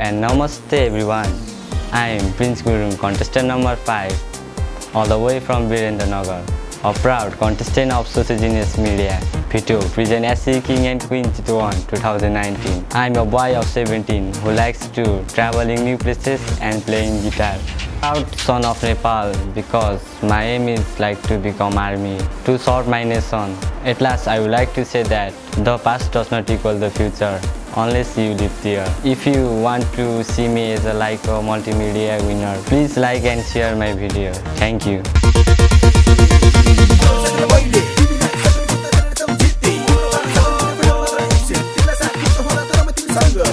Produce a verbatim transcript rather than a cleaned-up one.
and namaste everyone. I am Prince Gurung, contestant number five, all the way from Virendranagar, a proud contestant of Sociogenius Media. Video present as King and Queen Chitwan twenty nineteen. I am a boy of seventeen who likes to traveling new places and playing guitar. Proud son of Nepal because my aim is like to become army, to serve my nation. At last I would like to say that the past does not equal the future unless you live there. If you want to see me as a like a multimedia winner, please like and share my video. Thank you. Sangha